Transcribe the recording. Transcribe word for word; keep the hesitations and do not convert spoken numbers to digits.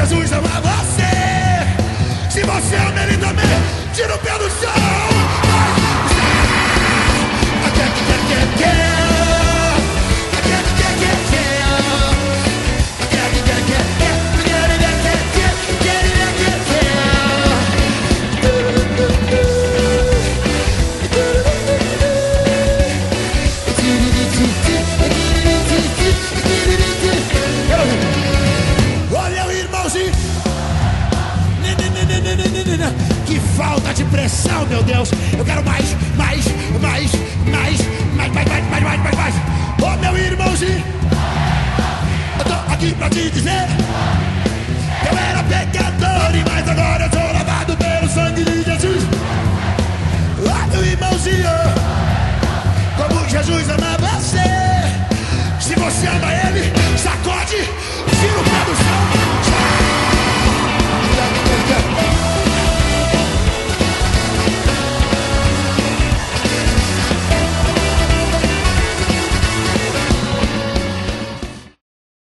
Jesus ama você. Se você ama ele também, tira o pé do chão. Olha o irmãozinho. Que falta de pressão, meu Deus. Eu quero mais, mais, mais, mais, mais, mais, mais, mais, mais, mais, mais. Ô meu irmãozinho, eu tô aqui pra te dizer, eu era pecador, mas agora eu sou lavado pelo sangue de Jesus. Ô meu irmãozinho, como Jesus ama você. Se você ama ele,